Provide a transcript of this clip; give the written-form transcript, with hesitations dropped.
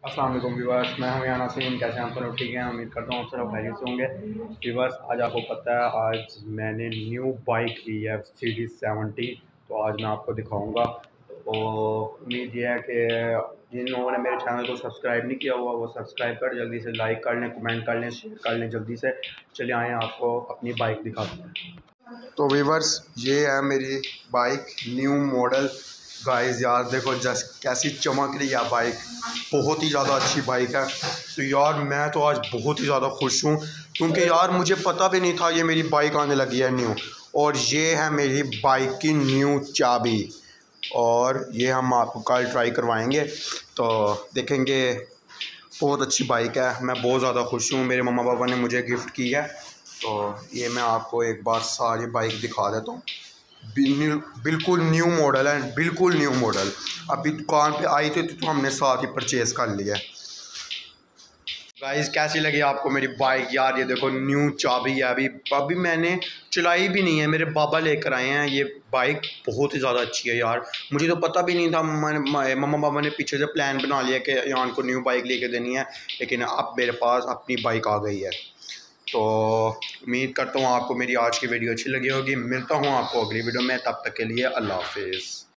अस्सलाम वालेकुम व्यूअर्स, मैं हूं यहाँ नसीम। कैसे हैं आप सब? ठीक हैं, उम्मीद करता हूँ आप सब खैरियत से होंगे। व्यूअर्स, आज आपको पता है आज मैंने न्यू बाइक ली है CD70। तो आज मैं आपको दिखाऊंगा। तो उम्मीद ये है कि जिन लोगों ने मेरे चैनल को सब्सक्राइब नहीं किया हुआ वो सब्सक्राइब कर जल्दी से, लाइक कर लें, कमेंट कर लें, शेयर कर लें जल्दी से। चलिए आए आपको अपनी बाइक दिखाते हैं। तो व्यूअर्स, ये है मेरी बाइक, न्यू मॉडल। गाइस यार देखो जस्ट कैसी चमक रही है बाइक, बहुत ही ज़्यादा अच्छी बाइक है। तो यार मैं तो आज बहुत ही ज़्यादा खुश हूँ क्योंकि यार मुझे पता भी नहीं था ये मेरी बाइक आने लगी है न्यू। और ये है मेरी बाइक की न्यू चाबी, और ये हम आपको कल ट्राई करवाएंगे तो देखेंगे। बहुत अच्छी बाइक है, मैं बहुत ज़्यादा खुश हूँ। मेरे मम्मा पापा ने मुझे गिफ्ट की है। तो ये मैं आपको एक बार सारी बाइक दिखा देता हूँ। बिल्कुल न्यू मॉडल है, बिल्कुल न्यू मॉडल। अभी दुकान पे आई थी तो हमने साथ ही परचेज़ कर लिया। गाइस कैसी लगी आपको मेरी बाइक? यार ये देखो न्यू चाबी है, अभी अभी मैंने चलाई भी नहीं है, मेरे पापा लेकर आए हैं। ये बाइक बहुत ही ज़्यादा अच्छी है यार, मुझे तो पता भी नहीं था। मम्मा पापा ने पीछे से प्लान बना लिया कि यान को न्यू बाइक लेके देनी है, लेकिन अब मेरे पास अपनी बाइक आ गई है। तो उम्मीद करता हूँ आपको मेरी आज की वीडियो अच्छी लगी होगी। मिलता हूँ आपको अगली वीडियो में, तब तक के लिए अल्लाह हाफिज़।